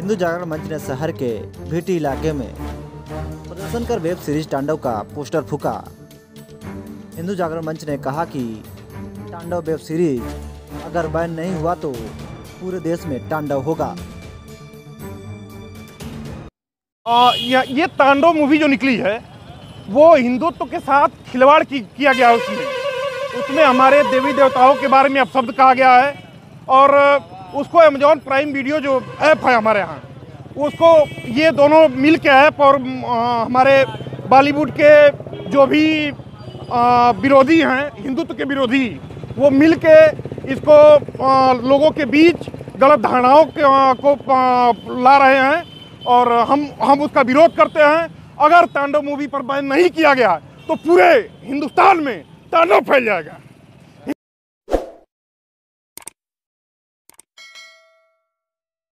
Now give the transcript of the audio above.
हिंदू जागरण मंच ने शहर के भीटी इलाके में प्रदर्शन कर वेब सीरीज तांडव का पोस्टर फूका। हिंदू जागरण मंच ने कहा कि तांडव वेब सीरीज अगर बैन नहीं हुआ तो पूरे देश में तांडव होगा। ये तांडव मूवी जो निकली है वो हिंदुत्व के साथ खिलवाड़ किया गया है। उसमें हमारे देवी देवताओं के बारे में अपशब्द कहा गया है और उसको अमेजॉन प्राइम वीडियो जो ऐप है हमारे यहाँ, उसको ये दोनों मिल के ऐप और हमारे बॉलीवुड के जो भी विरोधी हैं, हिंदुत्व के विरोधी, वो मिल के इसको लोगों के बीच गलत धारणाओं को ला रहे हैं और हम उसका विरोध करते हैं। अगर तांडव मूवी पर बैन नहीं किया गया तो पूरे हिंदुस्तान में तांडव फैल जाएगा।